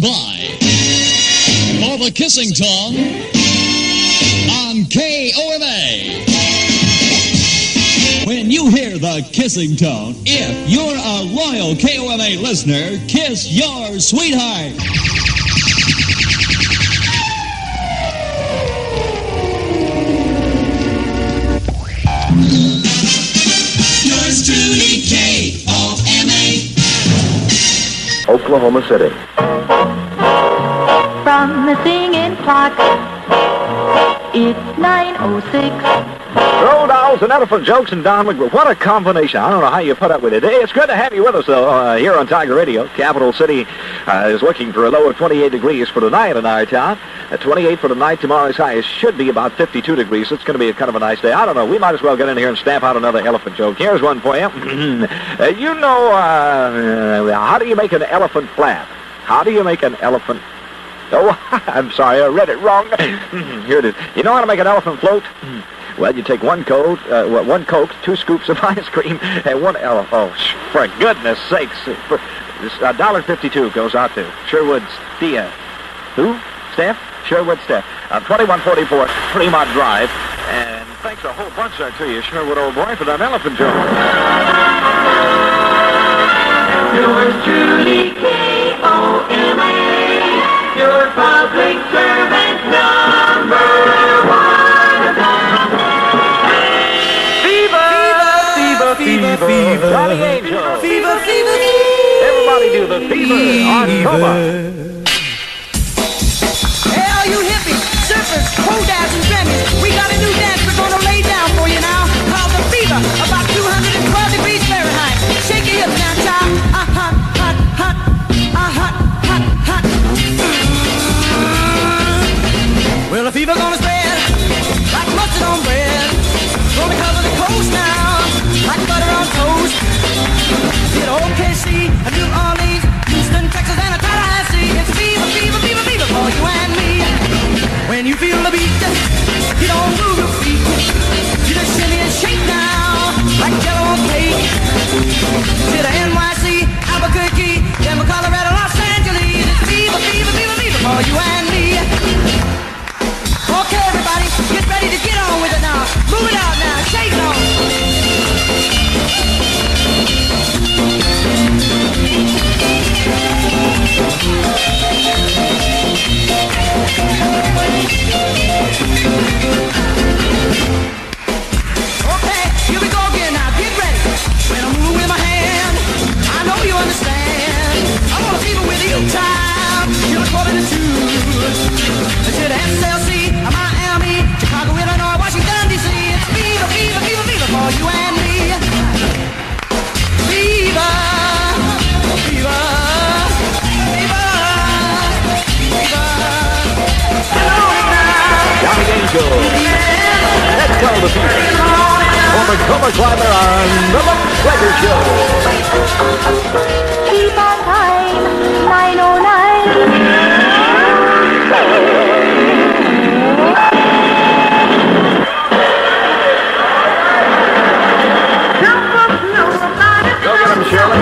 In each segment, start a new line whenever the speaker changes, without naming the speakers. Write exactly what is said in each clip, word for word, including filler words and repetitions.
by for the Kissing Tone on K O M A. When you hear the Kissing Tone, if you're a loyal K O M A listener, kiss your sweetheart. Yours truly, K O M A.
Oklahoma City.
From the singing clock, it's nine oh six.
Roll dolls and elephant jokes and Don McGraw. What a combination. I don't know how you put up with it. It's good to have you with us, though, uh, here on Tiger Radio. Capital City uh, is looking for a low of twenty-eight degrees for tonight in our town. At twenty-eight for tonight, tomorrow's high should be about fifty-two degrees. It's going to be a kind of a nice day. I don't know. We might as well get in here and stamp out another elephant joke. Here's one for you. uh, you know, uh, how do you make an elephant flap? How do you make an elephant... Oh, I'm sorry, I read it wrong. Here it is. You know how to make an elephant float? Well, you take one Coke, uh, one Coke, two scoops of ice cream, and one ele- Oh, for goodness sakes! A dollar fifty-two goes out to Sherwood Stia. Who? Steph? Sherwood Steph. Uh, twenty-one forty-four Fremont Drive. And thanks a whole bunch there to you, Sherwood, old boy, for that elephant joke.
Yours truly, K O M A, your public servant number one.
Fever, fever, fever, Johnny Angel. Fever, fever, fever. Everybody do the fever on KOMA.
Hey, all you hippies, surfers, holdouts, and jammies, we got a new dance we're gonna lay down for you now, called the fever, about two hundred twelve degrees Fahrenheit. Shake your hips now, child. Uh, hot, hot, hot, uh, hot, hot, hot. Well, the fever gonna spread like mustard on bread. Gonna cover the coast now, like butter on toast. Hit O K C, New Orleans, Houston, Texas, and Tallahassee. It's fever, fever, fever, fever for you and me. When you feel the beat, you don't move your feet. You just shimmy and shake now, like jello on cake. To the N Y C, Albuquerque, Denver, Colorado, Los Angeles. It's fever, fever, fever, fever for you and me. Okay, everybody, get ready to get on with it now. Move it out now, shake it on. Okay, here we go again now, get ready. When I move with my hand, I know you understand. I wanna fever with you, child. You're quarter to two. To the S L C, Miami, Chicago, Illinois, Washington, D C. It's fever, fever, fever, fever for you and me. Fever, fever, fever, fever.
Johnny Angel. Let's go the fever. For the KOMA Climber on the Pleasure Show.
Keep on time, nine oh nine.
Go get him, Shirley.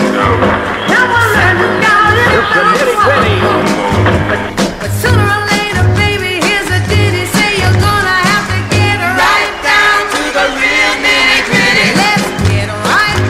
It's the nitty-gritty.
But sooner or later, baby, here's a ditty. Say you're gonna have to get right down to the real nitty-gritty. Let's get right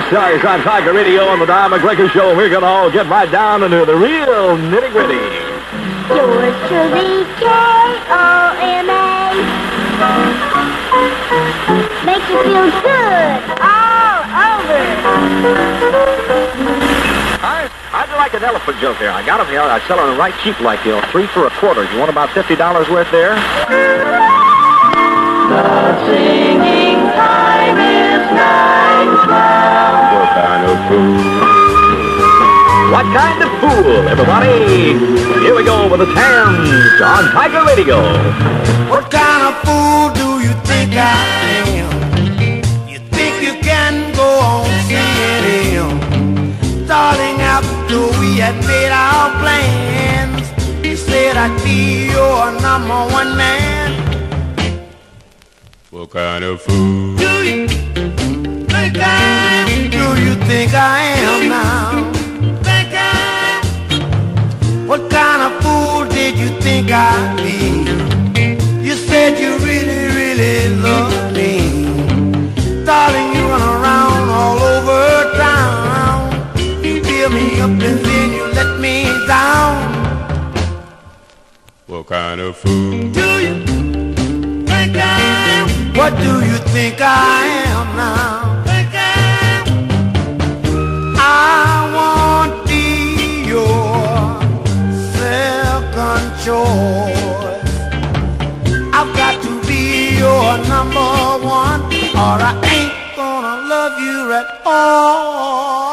Storz on Tiger Radio on the Don McGregor Show. We're going to all get right down into the real nitty-gritty.
Yours truly, K O M A. Makes you feel good all over.
I, I'd like an elephant joke here. I got them here. I sell them right cheap like, you know, three for a quarter. You want about fifty dollars worth there?
The singing time is nine twelve.
What kind of fool? What kind of fool, everybody? Here we go with the Tams on Tiger Radio.
What kind of fool do you think I am? You think you can go on seeing him? Starting after we had made our plans, you said I'd be your number one man.
What kind of fool
do you think I am? Do you think I am now? Think I am? What kind of fool did you think I'd be? You said you really, really love me. Darling, you run around all over town. You fill me up and then you let me down.
What kind of fool
do you think I am? What do you think I am now? Think I am? I want to be your second choice. I've got to be your number one, or I ain't gonna love you at all.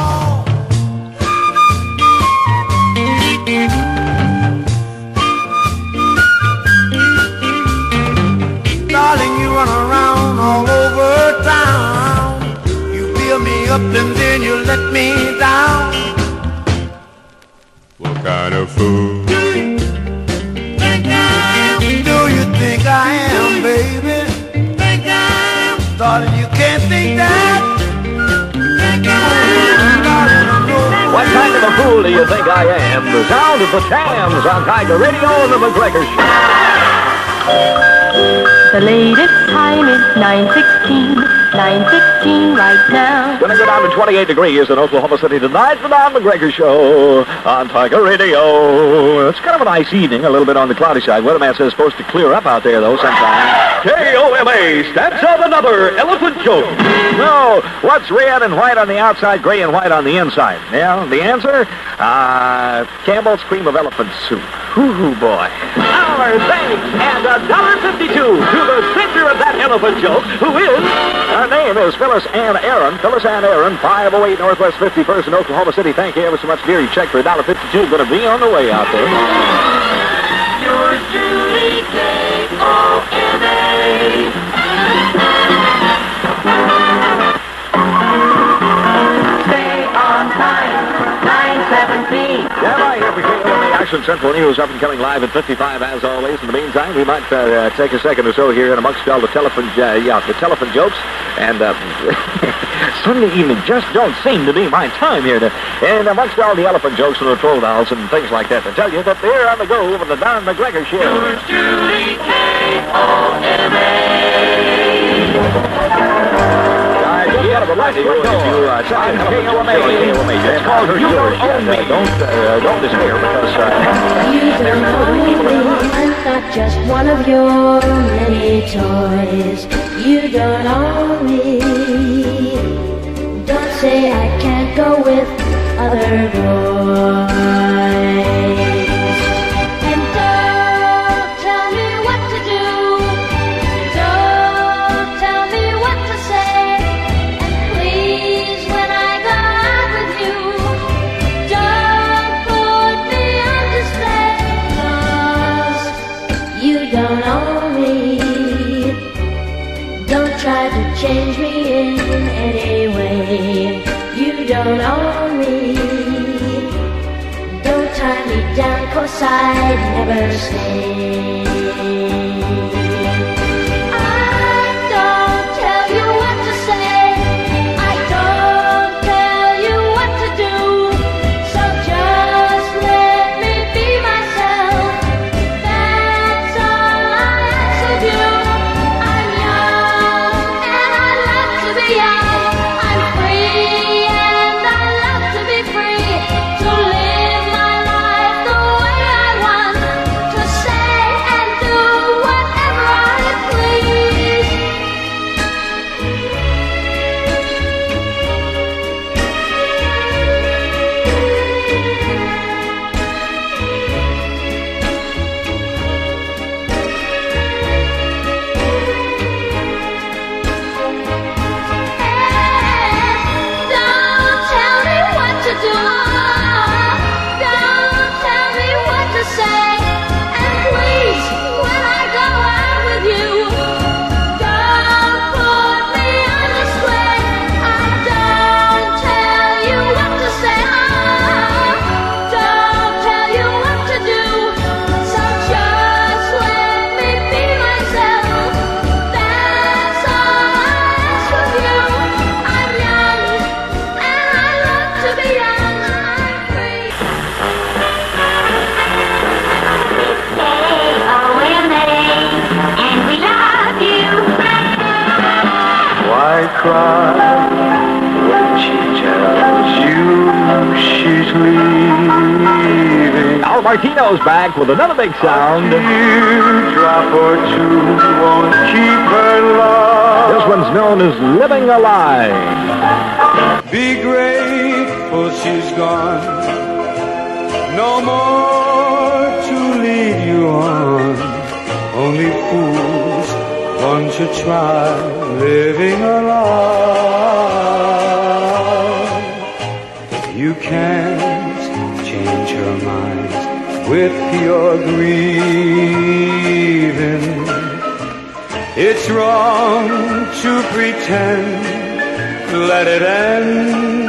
Darling, you run around all over town. You fill me up and then you let me down.
What kind of fool
do you think I am? Do you think I am, baby? Think I am? Darling, you can't think that. Think I am. Darling, I know.
What kind of a fool do you think I am? The sound of the Tams on Tiger Radio and the McGregor Show.
The latest time is nine sixteen, nine sixteen right now.
Gonna go down to twenty-eight degrees in Oklahoma City tonight. The Don McGregor Show on Tiger Radio. It's kind of a nice evening, a little bit on the cloudy side. Weatherman says it's supposed to clear up out there, though, sometime. K O M A steps up another elephant joke. No, what's red and white on the outside, gray and white on the inside? Yeah, the answer? Uh, Campbell's cream of elephant soup. Hoo-hoo, boy. Our thanks and a dollar fifty-two to the center of that elephant joke, who is, her name is Phyllis Ann Aaron. Phyllis Ann Aaron, five oh eight Northwest fifty-first in Oklahoma City. Thank you ever so much, dear. You check for a dollar fifty-two. Going to be on the way out there.
Yours truly, K O M A. Stay on time, nine seventeen.
Yeah, right here for K O M A Action Central News, up and coming live at fifty-five as always. In the meantime, we might uh, take a second or so here and amongst all the telephone, uh, yeah, the telephone jokes. And uh, Sunday evening just don't seem to be my time here. To, and amongst all the elephant jokes and the troll dolls and things like that, to tell you that they're on the go with the Don McGregor Show.
Yours truly, K O M A.
It's called You Don't Own Me. Don't, uh, don't despair because... Uh,
you don't own me. I'm not just one of your many toys. You don't own me. Don't say I can't go with other boys. And don't tell me what to do. Don't tell me what to say. And please, when I go out with you, don't put me on display. 'Cause you don't own me. Don't try to change me in any way. You don't own me. Don't tie me down, 'cause I'd never stay. I don't tell you what to say. I don't tell you what to do. So just let me be myself. That's all I ask of you. I'm young and I love to be young. I'm free
cry when she tells you she's leaving.
Al Martino's back with another big sound.
A teardrop or two won't keep her love.
This one's known as Living a Lie.
Be grateful she's gone. No more to lead you on. Only fools want to try living a lie. You can't change her mind with your grieving. It's wrong to pretend. Let it end.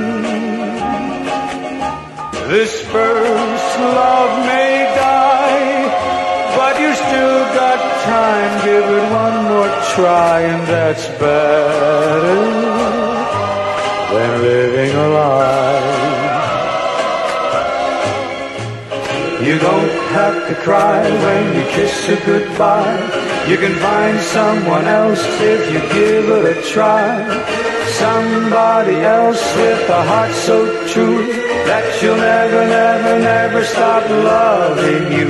This first love may die, but you still got time. Give it one more try, and that's better than living a lie. You don't have to cry when you kiss her goodbye. You can find someone else if you give it a try. Somebody else with a heart so true that she'll never, never, never stop loving you.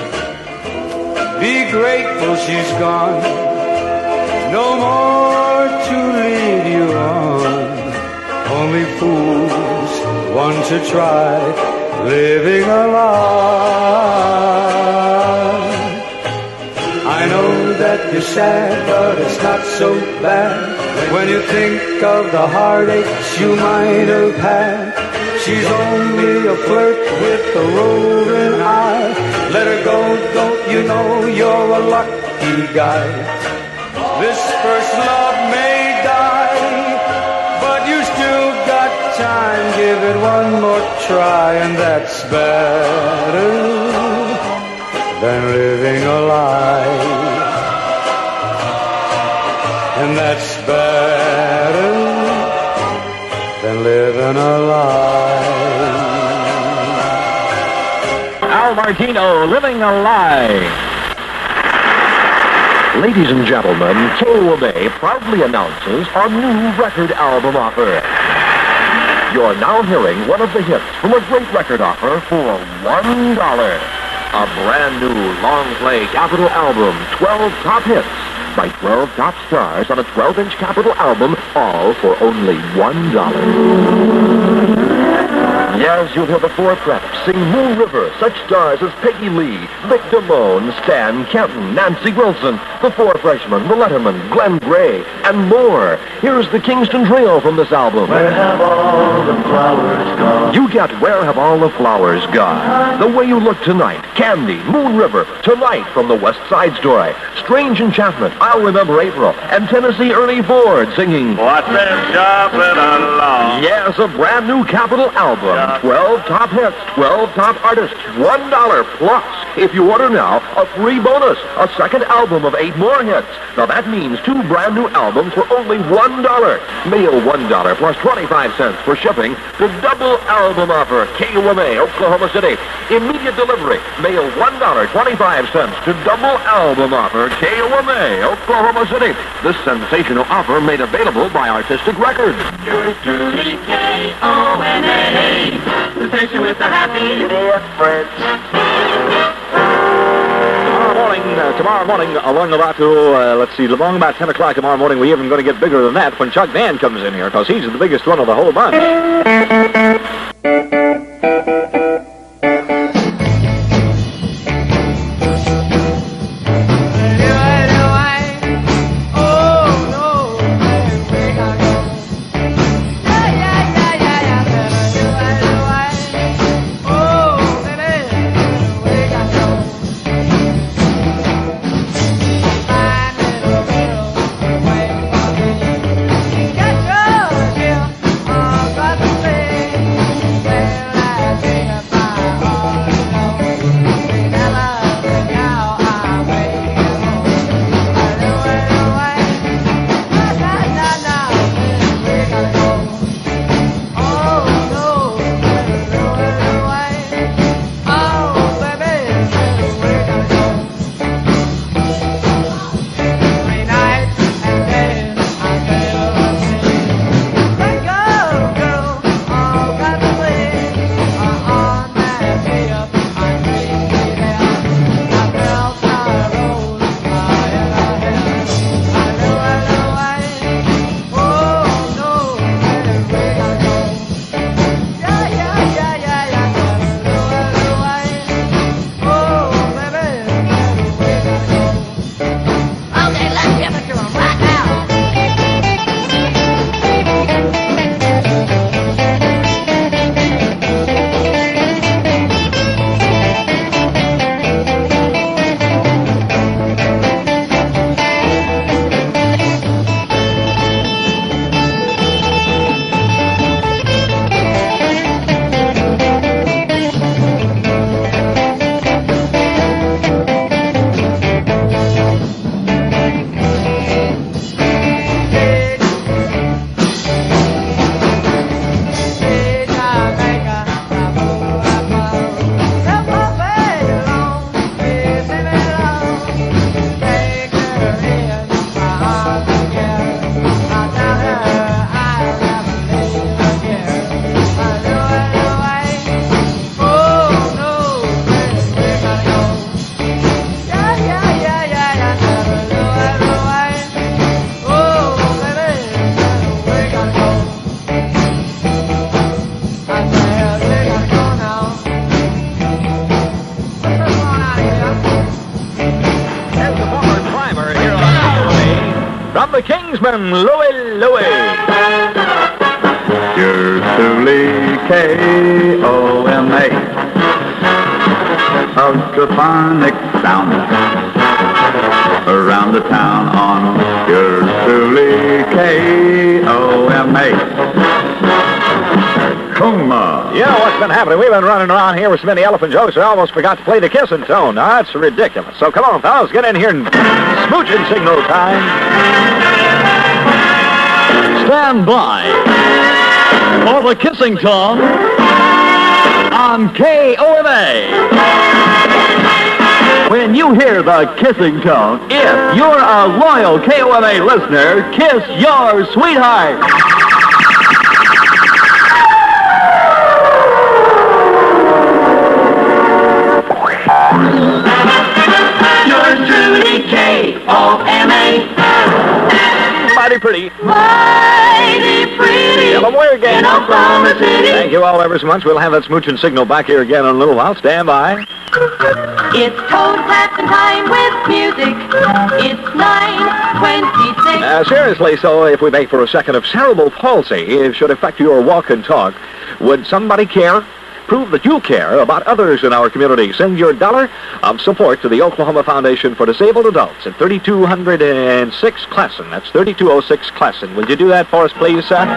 Be grateful she's gone. No more to lead you on. Only fools want to try living a lie. I know that you're sad, but it's not so bad when you think of the heartaches you might have had. She's only a flirt with a roving eye. Let her go, don't you know you're a lucky guy. This first love may die, but you still got time. Give it one more try, and that's better than living a lie. And that's better than living a lie.
Al Martino, Living a Lie. Ladies and gentlemen, K O M A proudly announces a new record album offer. You're now hearing one of the hits from a great record offer for one dollar. A brand new long-play Capitol album, twelve top hits by twelve top stars on a twelve-inch Capitol album, all for only one dollar. Yes, you'll hear the four preps sing Moon River, such stars as Peggy Lee, Vic Damone, Stan Kenton, Nancy Wilson, the four freshmen, the Letterman, Glenn Gray, and more. Here's the Kingston Trio from this album.
Where have all the flowers gone?
You get Where Have All the Flowers Gone, The Way You Look Tonight, Candy, Moon River, Tonight from the West Side Story, Strange Enchantment, I'll Remember April, and Tennessee Ernie Ford singing
What's been jumping along?
Yes, a brand new Capitol album. twelve top hits, twelve top artists, one dollar plus. If you order now, a free bonus, a second album of eight more hits. Now that means two brand new albums for only one dollar. Mail one dollar plus twenty-five cents for shipping to double album offer. K O M A, Oklahoma City. Immediate delivery. Mail one dollar twenty-five cents to double album offer. K O M A, Oklahoma City. This sensational offer made available by Artistic Records.
Yours truly, K O M A, the station with the happy difference.
Tomorrow morning, uh, tomorrow morning, along about to, uh, let's see, along about ten o'clock tomorrow morning, we're even going to get bigger than that when Chuck Van comes in here, because he's the biggest one of the whole bunch. From the Kingsmen, Louie Louie.
Yours truly, K O M A. Ultraphonic sound around the town on yours truly, K O M A. KOMA.
You know what's been happening? We've been running around here with so many elephant jokes, I almost forgot to play the kissing tone. Now, that's ridiculous. So come on, fellas, get in here and smooching signal time.
Stand by for the kissing tone on K O M A. When you hear the kissing tone, if you're a loyal K O M A listener, kiss your sweetheart.
Yours truly, K O M A.
Mighty pretty.
Mighty pretty.
Yellow boy again.
In Oklahoma City.
Thank you all ever so much. We'll have that smooching signal back here again in a little while. Stand by.
It's tone clapping time with music. It's nine twenty-six.
Uh, seriously, so if we make for a second, if cerebral palsy it should affect your walk and talk, would somebody care? Prove that you care about others in our community. Send your dollar of support to the Oklahoma Foundation for Disabled Adults at thirty-two oh six Classen. That's thirty-two oh six Classen. Will you do that for us, please, son?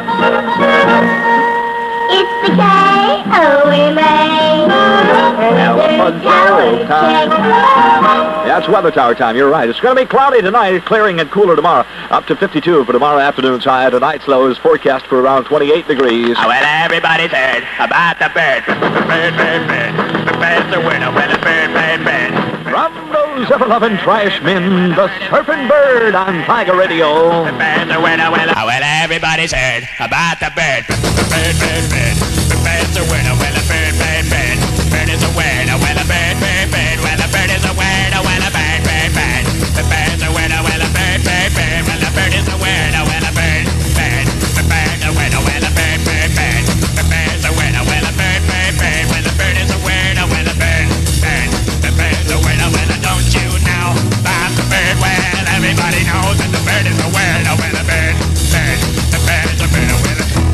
It's the K O M A.
Elephant Tower time. Yeah, it's weather tower time. You're right. It's going to be cloudy tonight, clearing and cooler tomorrow. Up to fifty-two for tomorrow afternoon's high. Tonight's low is forecast for around twenty-eight degrees.
Oh, well, everybody's heard about the bird. The bird, bird, bird. The bird's a winner. Well, the bird, bird, bird.
From those ever-loving trash men, the surfing bird on Tiger Radio.
The bird's a winner. Well, oh, well, everybody's heard about the bird. The bird, bird, bird. The bird's a winner. Well, the bird, bird, bird. Bird is a winner. Well, the bird, bird, bird. Well, the bird is a winner. Well, the bird, bird, bird. The bird's a winner. Well, the bird, bird, bird. Well, the bird is a winner. Well, the bird, bird. The bird's a winner. Well, the bird, bird, bird. The bird's a winner. Well, the bird, bird, bird. Well, the bird is a winner. Well, the bird, bird. The bird's a winner. Well, don't you know about the bird? Well, everybody knows that the bird is a winner. Well, the bird, bird. The bird is a winner. Well,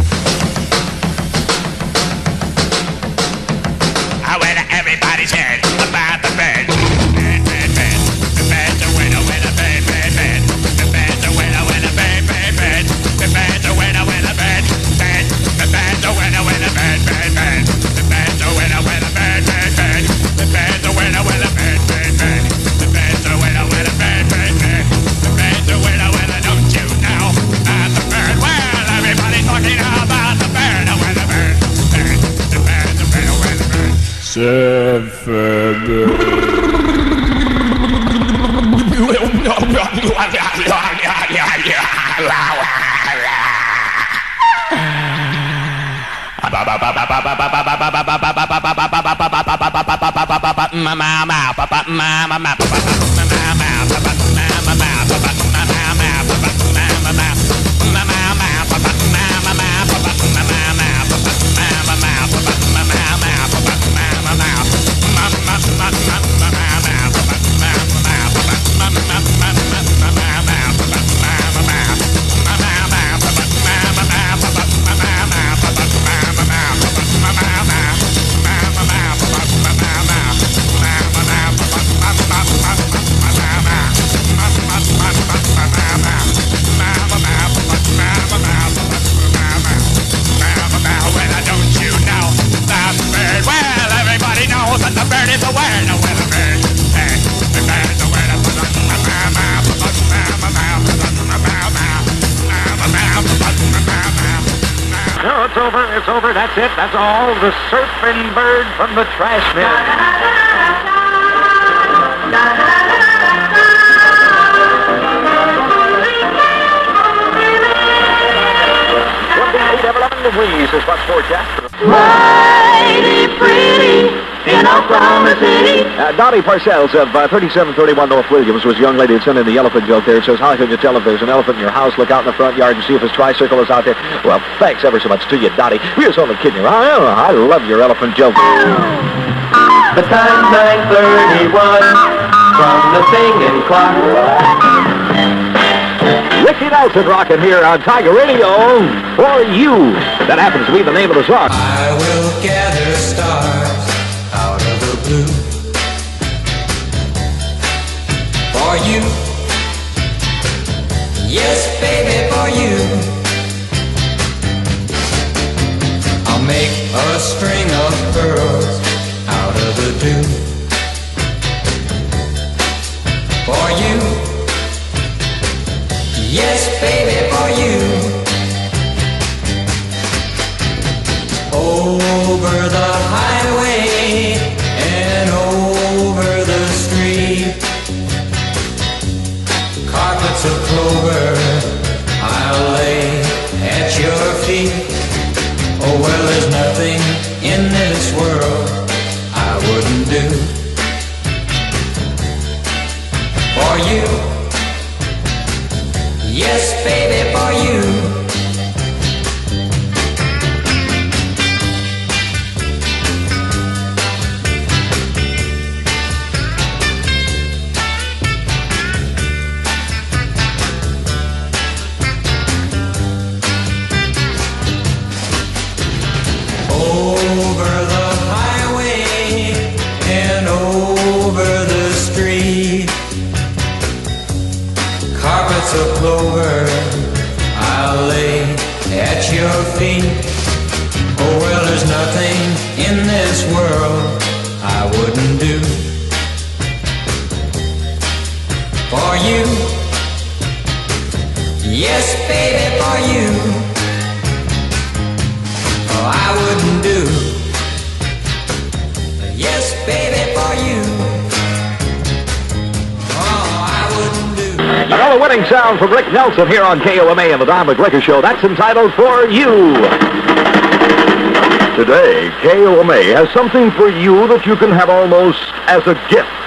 oh, well, everybody's heard about the bird. Bird, bird, bird. The bird's a winner. Well, the bird, bird, bird. The bird's a winner. Well, the bird, bird, bird. The bird's a winner. Well, the bird, bird. The bird's a winner. Well, the bird, bird, bird. The bird's a winner. Well, the bird, bird, bird. The bird's a winner. Well, the bird, bird, bird. The bird's a winner. Well, the bird, bird, bird. The bird's a winner. Well, don't you know about the bird? Well, everybody's talking about the bird. Well, the bird, bird. The bird's a winner. Well, the bird.
It's over, it's over, that's it, that's all. The surfing bird from the trash men. twenty-eight, eleven degrees is what's forecast.
Mighty pretty in Oklahoma City.
Uh, Dottie Parcells of uh, thirty-seven thirty-one North Williams was a young lady that sent in the elephant joke there. It says, how can you tell if there's an elephant in your house? Look out in the front yard and see if his tricycle is out there. Well, thanks ever so much to you, Dottie. We was only kidding you. I, I love your elephant joke.
The time's nine thirty-one from the singing clock.
Ricky Nelson rocking here on Tiger Radio. For You. That happens to be the name of the song.
I will gather stars out of the blue for you. Yes, baby, for you. I'll make a string of pearls out of the dew for you. Yes, baby, for you. Over the highway and over the street, carpets of clover I'll lay at your feet. Oh, well, there's nothing in this world I wouldn't do for you. Yes, baby, for you. Over the highway and over the street, carpets of clover I'll lay at your feet. Oh, well, there's nothing in this world I wouldn't do for you. Yes, baby, for you. Oh, I wouldn't do. Yes, baby, for you. Oh, I wouldn't do.
Another winning sound from Rick Nelson here on K O M A and the Don McGregor Show. That's entitled For You.
Today, K O M A has something for you that you can have almost as a gift.